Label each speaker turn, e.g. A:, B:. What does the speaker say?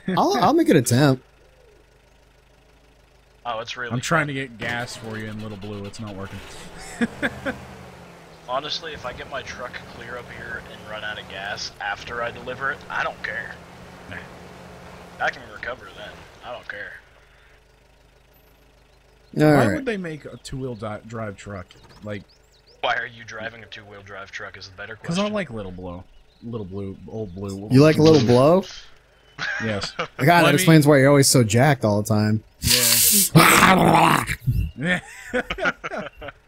A: I'll make an attempt.
B: Oh, it's really
C: I'm trying to get gas for you in Little Blue. It's not working.
B: Honestly, if I get my truck clear up here and run out of gas after I deliver it, I don't care.
C: Nah.
B: I can recover then. I don't care.
C: Why would they make a two-wheel drive truck? Like,
B: why are you driving a two-wheel drive truck is the better question.
C: Because I like Little Blue. Little Blue, Old Blue.
A: You like a little blow?
C: Yes.
A: God, that explains why you're always so jacked all the time.
C: Yeah.